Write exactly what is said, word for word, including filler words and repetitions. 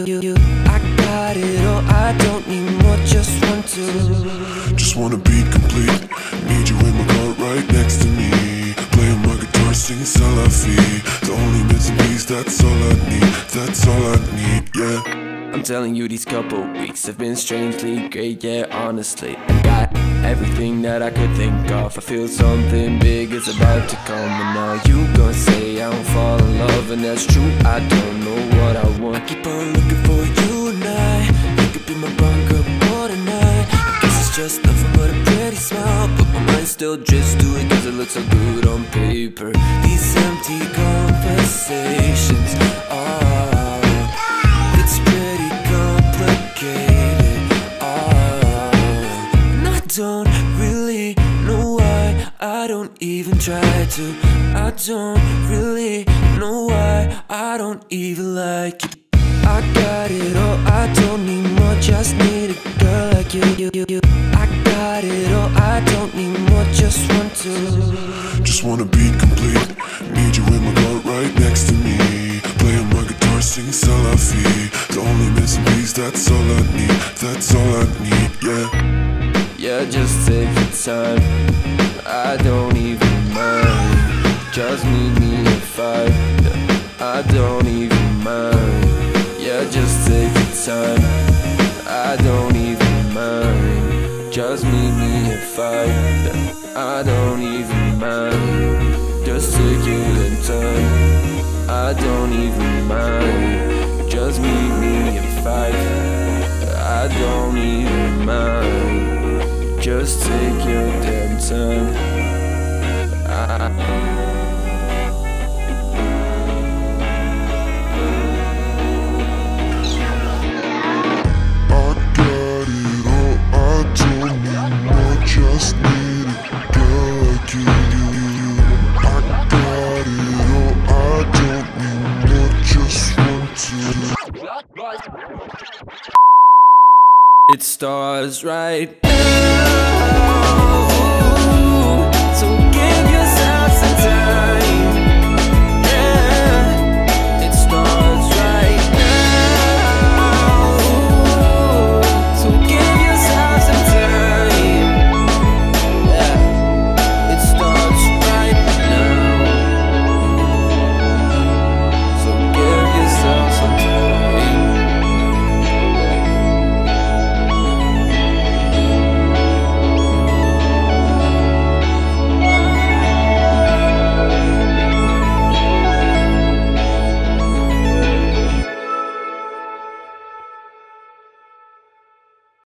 you, you, you. I got it all, I don't need more, just want to. Just wanna be complete. Need you in my car right next to me. Playing my guitar, singing c'est la vie. The only missing piece, that's all I need. That's all I need, yeah. I'm telling you, these couple weeks have been strangely great, yeah, honestly. I got everything that I could think of. I feel something big is about to come. And now you gon' say I don't fall in love, and that's true, I don't know what I want. Keep on looking for you and I. You could be my bunker for tonight. I guess it's just nothing but a pretty smile, but my mind still drifts to it cause it looks so good on paper. These empty conversations are don't really know why I don't even try to. I don't really know why I don't even like you. I got it all, I don't need more, just need a girl like you, you, you, you. I got it all, I don't need more, just want to. Just wanna be complete. Need you in my car right next to me. Playing my guitar, singing c'est la vie. The only missing piece, that's all I need. That's all I need, yeah. Yeah, just take your time, I don't even mind. Just meet me at five, I don't even mind. Yeah, just take your time, I don't even mind. Just meet me at five, I don't even mind. Just take your time, I don't even mind. Just meet me at five, I don't even mind. Just take your damn time. I, I got it all, I don't need more, just need a girl like you, you, you. I got it all, I don't need more, just want to. It starts right now.